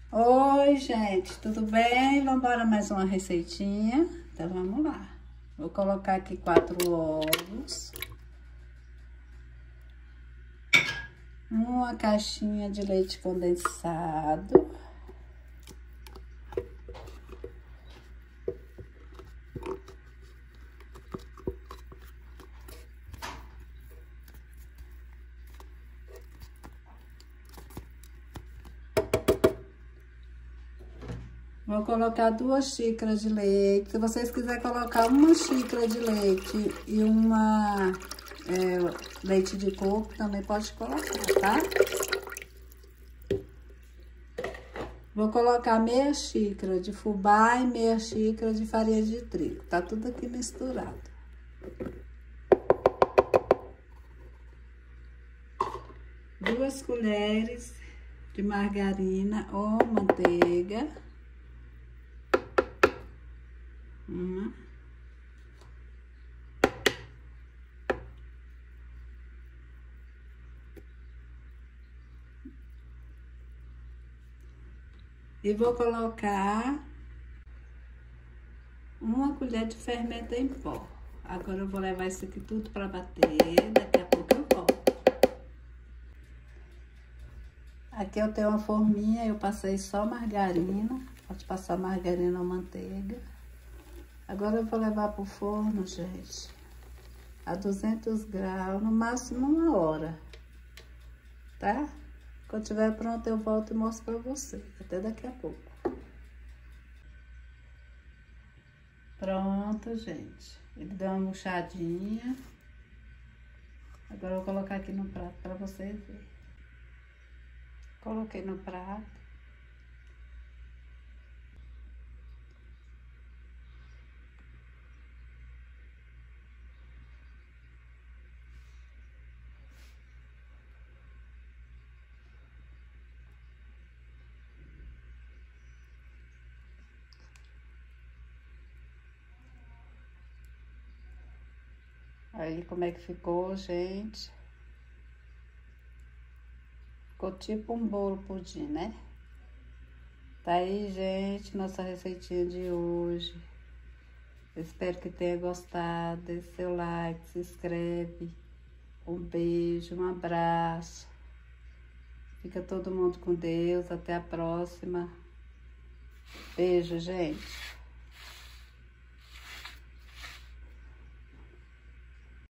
Oi, gente, tudo bem? Vamos embora mais uma receitinha? Então, vamos lá. Vou colocar aqui 4 ovos. Uma caixinha de leite condensado. Vou colocar 2 xícaras de leite. Se vocês quiserem colocar 1 xícara de leite e leite de coco, também pode colocar, tá? Vou colocar meia xícara de fubá e meia xícara de farinha de trigo. Tá tudo aqui misturado. Duas colheres de margarina ou manteiga. Uma. E vou colocar 1 colher de fermento em pó. Agora eu vou levar isso aqui tudo para bater, daqui a pouco eu volto. Aqui eu tenho uma forminha, eu passei só margarina, pode passar margarina ou manteiga. Agora eu vou levar pro forno, gente, a 200 graus, no máximo 1 hora, tá? Quando tiver pronto eu volto e mostro pra você, até daqui a pouco. Pronto, gente, ele deu uma murchadinha. Agora eu vou colocar aqui no prato pra vocês verem. Coloquei no prato. Aí, como é que ficou, gente? Ficou tipo um bolo pudim, né? Tá aí, gente, nossa receitinha de hoje. Eu espero que tenha gostado. Deixe seu like, se inscreve. Um beijo, um abraço. Fica todo mundo com Deus. Até a próxima. Beijo, gente.